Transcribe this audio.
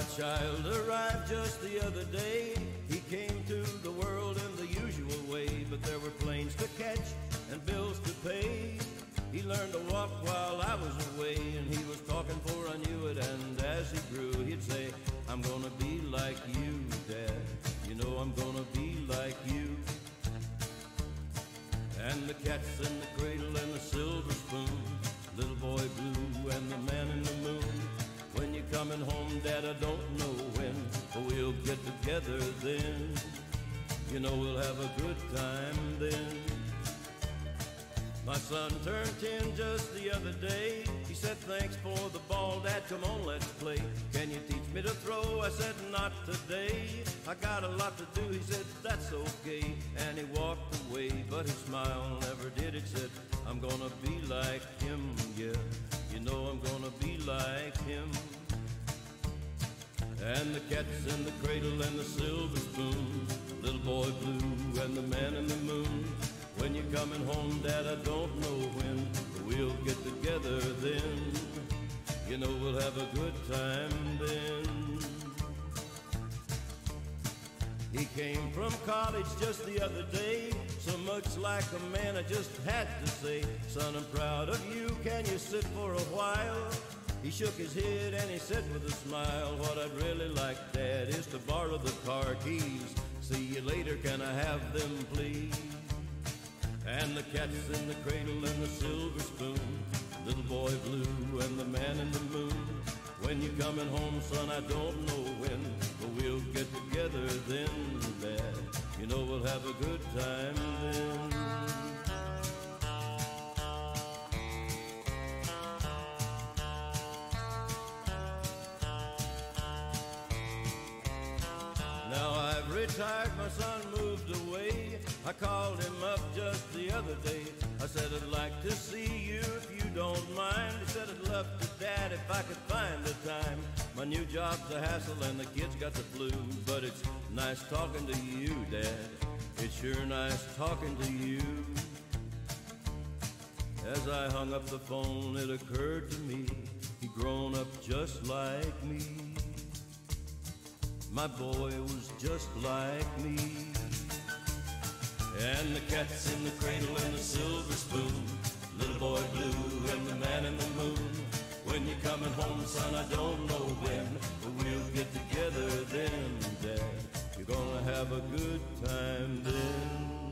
child arrived just the other day. He came to the world in the usual way, but there were planes to catch and bills to pay. He learned to walk while I was away, and he was talking before I knew it. And as he grew, he'd say, I'm gonna be like you, Dad. You know I'm gonna be like you. And the cat's in the cradle and the silver spoon, little boy blue and the man in the moon. When you're coming home, Dad, I don't know when, but we'll get together then. You know we'll have a good time then. My son turned 10 just the other day. He said, thanks for the ball, Dad, come on, let's play. Can you teach me to throw? I said, not today. I got a lot to do. He said, that's okay. And he walked away, but his smile never did. It said, I'm gonna be like him, yeah. You know I'm gonna be like him. And the cat's in the cradle and the silver spoon, little boy blue and the man in the moon. When you're coming home, Dad, I don't know when, but we'll get together then. You know we'll have a good time then. He came from college just the other day, so much like a man I just had to say, son, I'm proud of you, can you sit for a while? He shook his head and he said with a smile, what I'd really like, Dad, is to borrow the car keys. See you later, can I have them, please? And the cat's in the cradle and the silver spoon, little boy blue and the man in the moon. When you're coming home, son, I don't know when, but we'll get together then, Dad. You know we'll have a good time then. Now I've retired, my son moved away. I called him up just the other day. I said, I'd like to see you if you don't mind. He said, I'd love to, Dad, if I could find the time. My new job's a hassle and the kids got the flu, but it's nice talking to you, Dad. It's sure nice talking to you. As I hung up the phone, it occurred to me, he'd grown up just like me. My boy was just like me. And the cat's in the cradle and the silver spoon, little boy blue and the man in the moon. When you're coming home, son, I don't know when, but we'll get together then, Dad. You're gonna have a good time then.